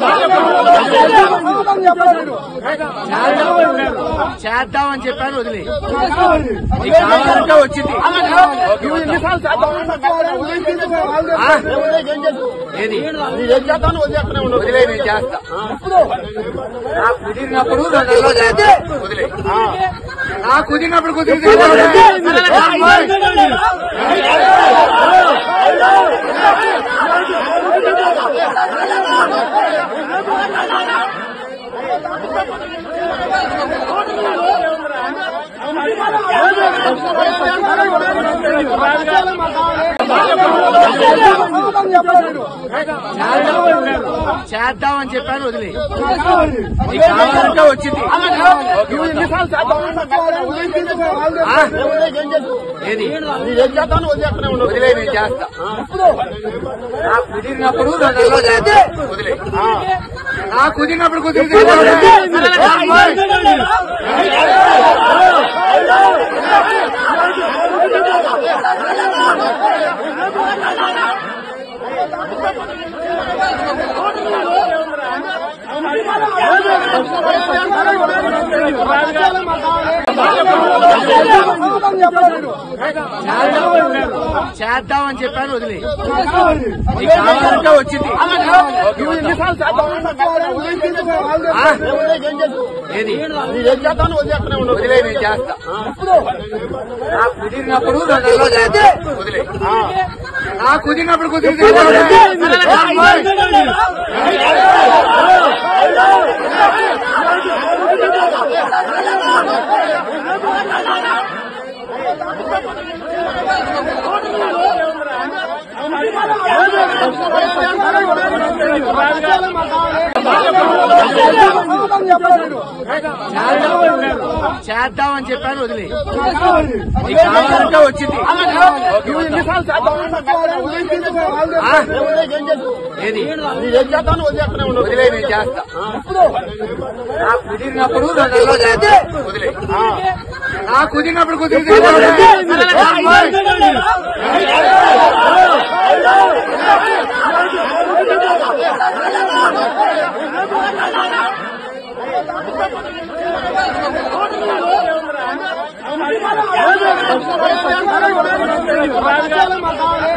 చేద్దామని చెప్పాను వదిలే వచ్చింది ఏది వదిలే నేను చేస్తా నాకు కుదిరినప్పుడు 2 నెలల్లో చేస్తా వదిలే నాకు కుదిరినప్పుడు చేద్దామని చెప్పాను వదిలే వచ్చింది ఏది వదిలే నేను చేస్తా నాకు కుదిరినప్పుడు 2 నెలల్లో చేస్తా వదిలే నాకు కుదిరినప్పుడు చేద్దామని చెప్పాను వదిలే వచ్చింది ఏది వదిలే నేను చేస్తా నాకు కుదిరినప్పుడు 2 నెలల్లో చేస్తా వదిలే నాకు కుదిరినప్పుడు చేద్దామని చెప్పాను వదిలే వచ్చింది ఏది వదిలే నేను చేస్తా నాకు కుదిరినప్పుడు 2 నెలల్లో చేస్తా వదిలే నాకు కుదిరినప్పుడు